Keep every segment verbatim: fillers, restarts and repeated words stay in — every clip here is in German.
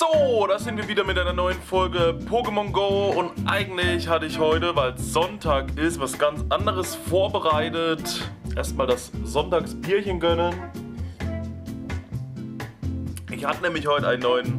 So, da sind wir wieder mit einer neuen Folge Pokémon Go und eigentlich hatte ich heute, weil es Sonntag ist, was ganz anderes vorbereitet. Erstmal das Sonntagsbierchen gönnen. Ich hatte nämlich heute einen neuen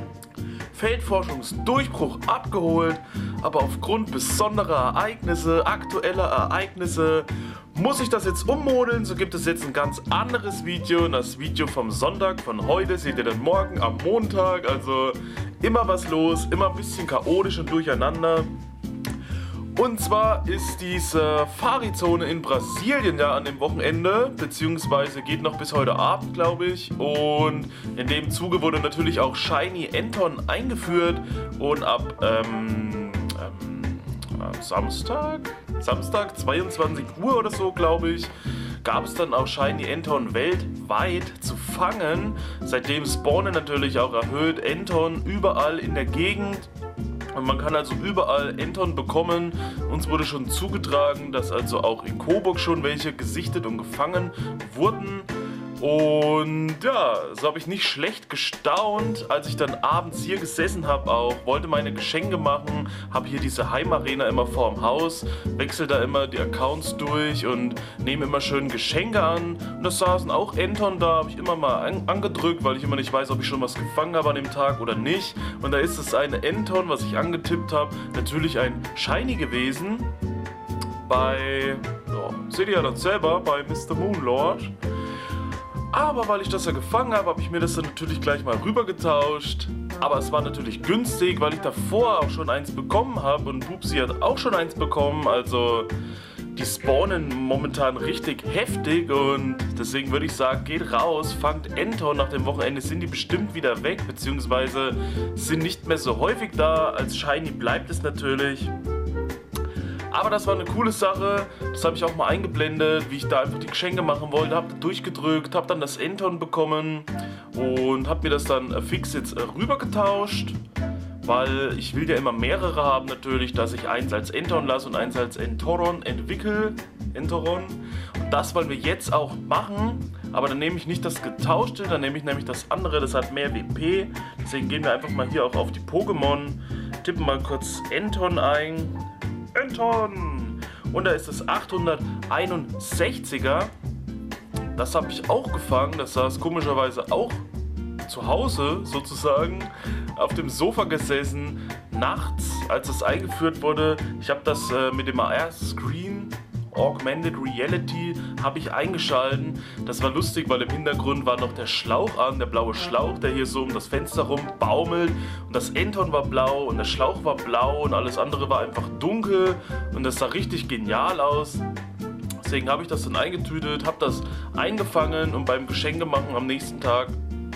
Feldforschungsdurchbruch abgeholt, aber aufgrund besonderer Ereignisse, aktueller Ereignisse, muss ich das jetzt ummodeln. So gibt es jetzt ein ganz anderes Video. Und das Video vom Sonntag, von heute, seht ihr dann morgen am Montag. Also immer was los, immer ein bisschen chaotisch und durcheinander. Und zwar ist diese Farizone in Brasilien ja an dem Wochenende, beziehungsweise geht noch bis heute Abend, glaube ich. Und in dem Zuge wurde natürlich auch Shiny Anton eingeführt. Und ab ähm, ähm, Samstag, Samstag zweiundzwanzig Uhr oder so, glaube ich, gab es dann auch Shiny Anton weltweit zu fangen. Seitdem spawnen natürlich auch erhöht Anton überall in der Gegend. Und man kann also überall Anton bekommen. Uns wurde schon zugetragen, dass also auch in Coburg schon welche gesichtet und gefangen wurden. Und ja, so habe ich nicht schlecht gestaunt, als ich dann abends hier gesessen habe auch, wollte meine Geschenke machen, habe hier diese Heimarena immer vorm Haus, wechsle da immer die Accounts durch und nehme immer schön Geschenke an. Und da saßen auch Anton da, habe ich immer mal an angedrückt, weil ich immer nicht weiß, ob ich schon was gefangen habe an dem Tag oder nicht. Und da ist das eine Anton, was ich angetippt habe, natürlich ein Shiny gewesen. Bei, ja, seht ihr ja dann selber, bei Mister Moonlord. Aber weil ich das ja gefangen habe, habe ich mir das dann natürlich gleich mal rüber getauscht. Aber es war natürlich günstig, weil ich davor auch schon eins bekommen habe und Pupsi hat auch schon eins bekommen. Also die spawnen momentan richtig heftig und deswegen würde ich sagen, geht raus, fangt Anton. Nach dem Wochenende sind die bestimmt wieder weg, beziehungsweise sind nicht mehr so häufig da. Als Shiny bleibt es natürlich. Aber das war eine coole Sache, das habe ich auch mal eingeblendet, wie ich da einfach die Geschenke machen wollte, habe durchgedrückt, habe dann das Anton bekommen und habe mir das dann fix jetzt rüber getauscht, weil ich will ja immer mehrere haben natürlich, dass ich eins als Anton lasse und eins als Entoron entwickle. Entoron. Und das wollen wir jetzt auch machen, aber dann nehme ich nicht das getauschte, dann nehme ich nämlich das andere, das hat mehr W P, deswegen gehen wir einfach mal hier auch auf die Pokémon, tippen mal kurz Anton ein. Anton! Und da ist das achthunderteinundsechziger. Das habe ich auch gefangen. Das saß komischerweise auch zu Hause sozusagen auf dem Sofa gesessen. Nachts, als das eingeführt wurde. Ich habe das äh, mit dem A R-Screen, Augmented Reality, habe ich eingeschalten. Das war lustig, weil im Hintergrund war noch der Schlauch an, der blaue Schlauch, der hier so um das Fenster rum baumelt. Und das Anton war blau und der Schlauch war blau und alles andere war einfach dunkel. Und das sah richtig genial aus. Deswegen habe ich das dann eingetütet, habe das eingefangen und beim Geschenkemachen am nächsten Tag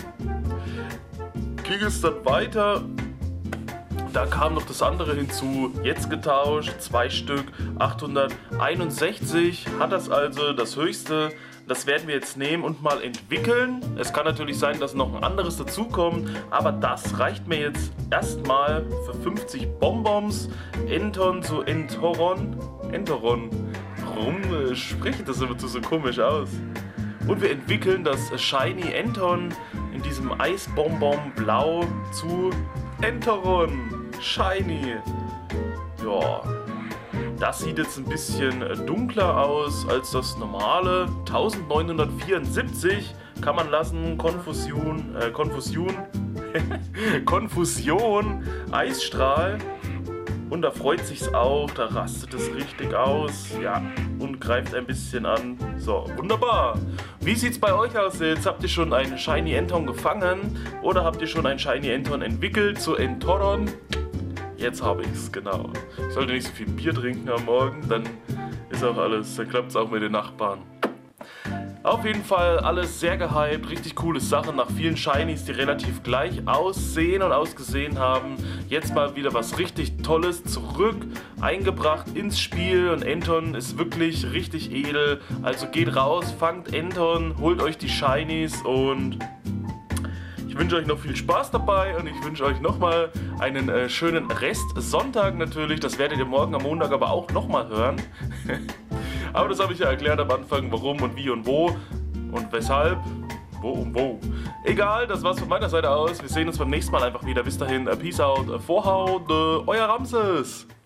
ging es dann weiter. Da kam noch das andere hinzu, jetzt getauscht, zwei Stück, achthunderteinundsechzig hat das also, das höchste. Das werden wir jetzt nehmen und mal entwickeln. Es kann natürlich sein, dass noch ein anderes dazukommt, aber das reicht mir jetzt erstmal für fünfzig Bonbons. Anton zu Entoron. Entoron. Warum äh, spricht das immer so komisch aus? Und wir entwickeln das Shiny Anton in diesem Eisbonbon Blau zu Entoron. Shiny. Ja, das sieht jetzt ein bisschen dunkler aus als das normale. neunzehnhundertvierundsiebzig kann man lassen. Konfusion, äh, Konfusion, Konfusion, Eisstrahl. Und da freut sich's auch, da rastet es richtig aus. Ja, und greift ein bisschen an. So, wunderbar. Wie sieht's bei euch aus jetzt? Habt ihr schon einen Shiny Anton gefangen? Oder habt ihr schon einen Shiny Anton entwickelt zu Entoron? Jetzt habe ich's, genau. Ich sollte nicht so viel Bier trinken am Morgen, dann ist auch alles, dann klappt's auch mit den Nachbarn. Auf jeden Fall alles sehr gehypt, richtig coole Sachen nach vielen Shinies, die relativ gleich aussehen und ausgesehen haben. Jetzt mal wieder was richtig Tolles zurück, eingebracht ins Spiel und Anton ist wirklich richtig edel. Also geht raus, fangt Anton, holt euch die Shinies und ich wünsche euch noch viel Spaß dabei und ich wünsche euch nochmal einen äh, schönen Rest Sonntag natürlich. Das werdet ihr morgen am Montag aber auch nochmal hören. Aber das habe ich ja erklärt am Anfang, warum und wie und wo und weshalb. wo und wo. Egal, das war's von meiner Seite aus. Wir sehen uns beim nächsten Mal einfach wieder. Bis dahin, äh, Peace out, äh, Vorhaut, äh, euer Ramses.